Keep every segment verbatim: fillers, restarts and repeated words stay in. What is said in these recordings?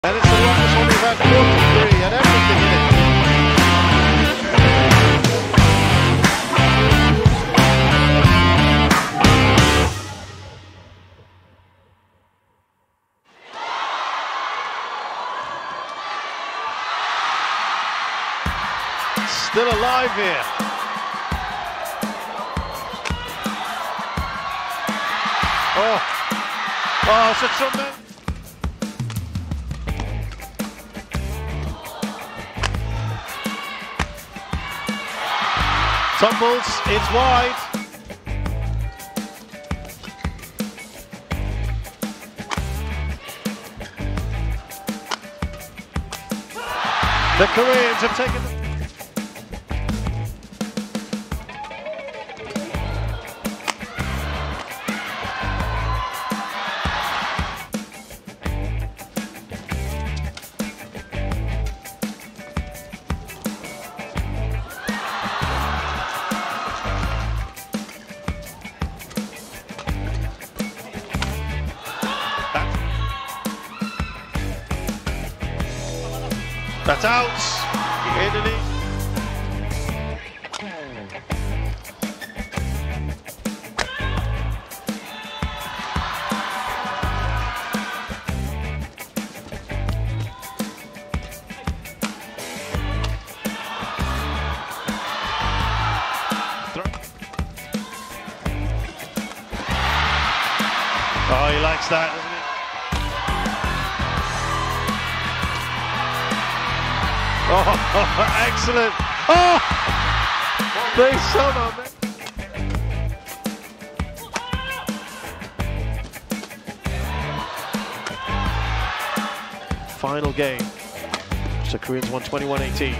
And it's a run that's only about forty-three and everything in it. Still alive here. Oh, oh, it's a tremendous. Tumbles, it's wide. The Koreans have taken the That's out. Italy. Oh, he likes that, doesn't he? Oh, excellent! Oh, they somehow. Final game. So Koreans won twenty-one eighteen.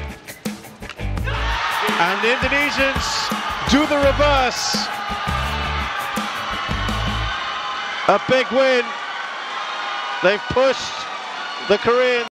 And the Indonesians do the reverse. A big win. They've pushed the Koreans.